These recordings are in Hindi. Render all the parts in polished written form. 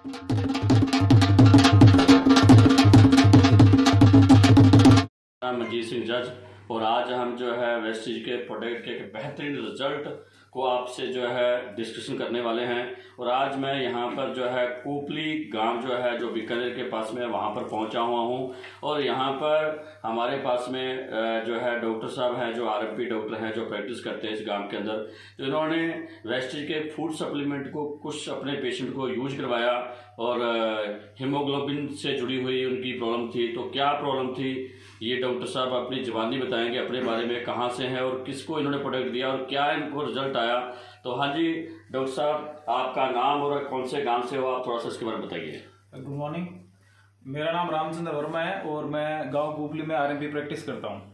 मंजीत सिंह जज और आज हम जो है वेस्टीज के प्रोडक्ट के बेहतरीन रिजल्ट को आपसे जो है डिस्कशन करने वाले हैं। और आज मैं यहाँ पर जो है कुपली गांव जो है जो बीकानेर के पास में वहाँ पर पहुँचा हुआ हूँ। और यहाँ पर हमारे पास में जो है डॉक्टर साहब हैं जो आरएमपी डॉक्टर हैं जो प्रैक्टिस करते हैं इस गांव के अंदर। तो इन्होंने वेस्टीज के फूड सप्लीमेंट को कुछ अपने पेशेंट को यूज करवाया और हीमोग्लोबिन से जुड़ी हुई उनकी प्रॉब्लम थी। तो क्या प्रॉब्लम थी ये डॉक्टर साहब अपनी ज़बानी बताएंगे अपने बारे में, कहाँ से हैं और किसको इन्होंने प्रोडक्ट दिया और क्या इनको रिजल्ट आया। तो हाँ जी डॉक्टर साहब, आपका नाम और कौन से गांव से हो आप थोड़ा सा इसके बारे में बताइए। गुड मॉर्निंग, मेरा नाम रामचंद्र वर्मा है और मैं गांव कुपली में आरएमपी प्रैक्टिस करता हूं।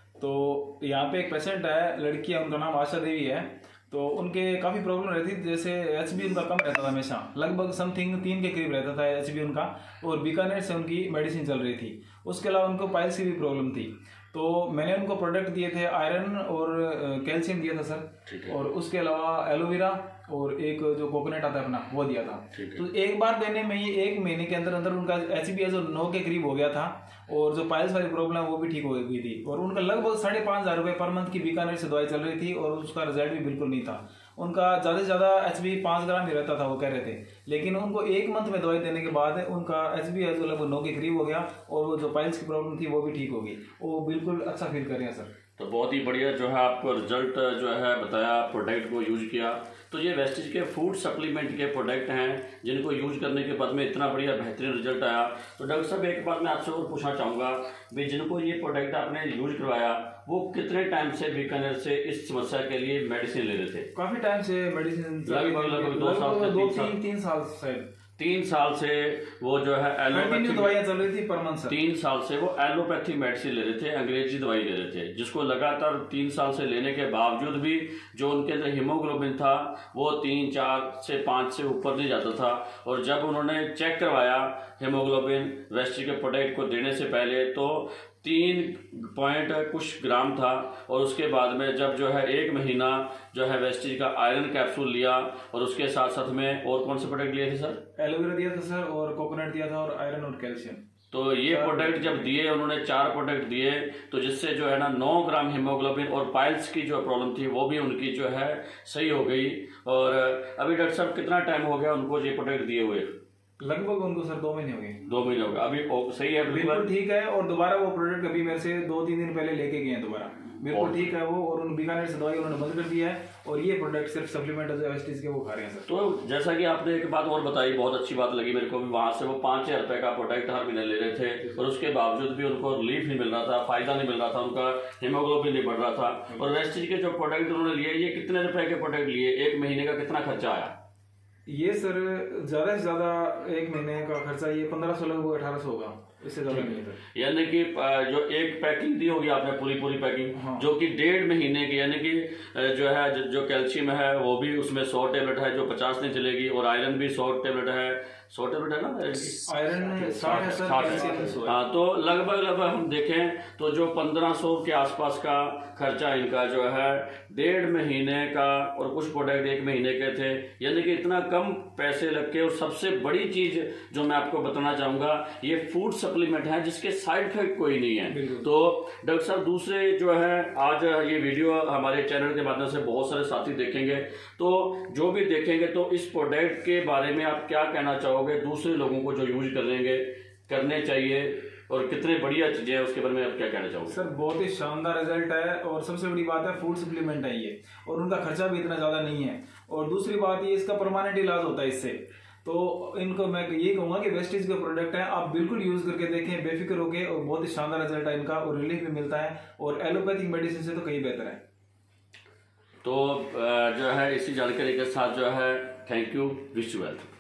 तो यहाँ पे एक पेशेंट है, लड़की है, उनका नाम आशा देवी है। तो उनके काफ़ी प्रॉब्लम रहती थी, जैसे एचबी उनका कम रहता था, हमेशा लगभग समथिंग 3 के करीब रहता था एचबी उनका, और बीकानेर से उनकी मेडिसिन चल रही थी। उसके अलावा उनको पाइल्स की भी प्रॉब्लम थी। तो मैंने उनको प्रोडक्ट दिए थे, आयरन और कैल्शियम दिया था सर, और उसके अलावा एलोवेरा और एक जो कोकोनट आता है अपना वो दिया था। तो एक बार देने में ही 1 महीने के अंदर अंदर उनका एचबी जो 9 के करीब हो गया था और जो पाइल्स वाली प्रॉब्लम वो भी ठीक हो गई थी। और उनका लगभग 5,500 रुपये पर मंथ की बीकानेर से दवाई चल रही थी और उसका रिजल्ट भी बिल्कुल नहीं था। उनका ज़्यादा से ज़्यादा एचबी 5 ग्राम ही रहता था वो कह रहे थे, लेकिन उनको 1 मंथ में दवाई देने के बाद उनका एचबी जो लगभग 9 के करीब हो गया और वो जो पाइल्स की प्रॉब्लम थी वो भी ठीक हो गई। वो बिल्कुल अच्छा फील कर रहे हैं सर। तो बहुत ही बढ़िया जो है आपको रिजल्ट जो है बताया, प्रोडक्ट को यूज किया। तो ये वेस्टीज के फूड सप्लीमेंट के प्रोडक्ट हैं जिनको यूज करने के बाद में इतना बढ़िया बेहतरीन रिजल्ट आया। तो डॉक्टर साहब एक बात मैं आपसे और पूछना चाहूँगा भाई, जिनको ये प्रोडक्ट आपने यूज करवाया वो कितने टाइम से बीकानेर से इस समस्या के लिए मेडिसिन ले रहे थे? काफ़ी टाइम से मेडिसिन, लगभग 2 साल 3 साल से 3 साल से वो जो है एलोपैथी दवाइयाँ चल रही थी पर मंथ। 3 साल से वो एलोपैथी मेडिसिन ले रहे थे, अंग्रेजी दवाई ले रहे थे, जिसको लगातार 3 साल से लेने के बावजूद भी जो उनके अंदर हीमोग्लोबिन था वो 3, 4 से 5 से ऊपर नहीं जाता था। और जब उन्होंने चेक करवाया हीमोग्लोबिन वेस्टीज के प्रोडक्ट को देने से पहले तो 3 पॉइंट कुछ ग्राम था। और उसके बाद में जब जो है 1 महीना जो है वेस्टीज का आयरन कैप्सूल लिया और उसके साथ साथ में और कौन से प्रोडक्ट लिए थे सर? एलोवेरा दिया था सर और कोकोनट दिया था और आयरन और कैल्शियम। तो ये प्रोडक्ट जब दिए उन्होंने 4 प्रोडक्ट दिए, तो जिससे जो है ना 9 ग्राम हीमोग्लोबिन और पाइल्स की जो प्रॉब्लम थी वो भी उनकी जो है सही हो गई। और अभी डॉक्टर साहब कितना टाइम हो गया उनको ये प्रोडक्ट दिए हुए? लगभग उनको सर 2 महीने हो गए। 2 महीने हो गए, अभी सही है, बिल्कुल ठीक है। और दोबारा वो प्रोडक्ट अभी मेरे से 2-3 दिन पहले लेके गए हैं दोबारा, बिल्कुल ठीक है वो। और उन बीकानेर से दवाई उन्होंने बंद कर दिया है और ये प्रोडक्ट सिर्फ सप्लीमेंट वेस्टीज के वो खा रहे हैं सर। तो जैसा कि आपने एक बात और बताई, बहुत अच्छी बात लगी मेरे को भी, वहां से वो 5,000 रुपए का प्रोडक्ट हर महीने ले रहे थे और उसके बावजूद भी उनको रिलीफ नहीं मिल रहा था, फायदा नहीं मिल रहा था, उनका हीमोग्लोबिन नहीं बढ़ रहा था। और वेस्टीज के जो प्रोडक्ट उन्होंने लिए, ये कितने रुपए के प्रोडक्ट लिए, 1 महीने का कितना खर्चा आया? ये सर ज्यादा से ज्यादा 1 महीने का खर्चा ये 1500 लगभग 1800 होगा, इससे ज्यादा नहीं है। यानी कि जो एक पैकिंग दी होगी आपने पूरी पैकिंग, हाँ। जो कि 1.5 महीने की, यानी कि जो है जो कैल्शियम है वो भी उसमें 100 टेबलेट है जो 50 दिन चलेगी, और आयरन भी 100 टेबलेट है, 100 टेबलेट है ना आयरन 60। हाँ, तो लगभग हम देखें तो जो 1500 के आसपास का खर्चा इनका जो है 1.5 महीने का, और कुछ प्रोडक्ट 1 महीने के थे, यानी कि इतना कम पैसे लग के। और सबसे बड़ी चीज जो मैं आपको बताना चाहूंगा, ये फूड सप्लीमेंट है जिसके साइड इफेक्ट कोई नहीं है। तो डॉक्टर साहब दूसरे जो है आज ये वीडियो हमारे चैनल के माध्यम से बहुत सारे साथी देखेंगे, तो जो भी देखेंगे तो इस प्रोडक्ट के बारे में आप क्या कहना चाहोगे दूसरे लोगों को जो यूज करने चाहिए, और कितने बढ़िया चीजें हैं उसके बारे में आप क्या कहना चाहोगे? सर बहुत ही शानदार रिजल्ट है और सबसे बड़ी बात है फूड सप्लीमेंट है ये, और उनका खर्चा भी इतना ज्यादा नहीं है। और दूसरी बात ये इसका परमानेंट इलाज होता है इससे। तो इनको मैं ये कहूंगा कि वेस्टीज के प्रोडक्ट है, आप बिल्कुल यूज करके देखें बेफिक्र होके, और बहुत ही शानदार रिजल्ट है इनका और रिलीफ भी मिलता है, और एलोपैथिक मेडिसिन से तो कहीं बेहतर है। तो जो है इसी जानकारी के साथ जो है thank you, wish you well.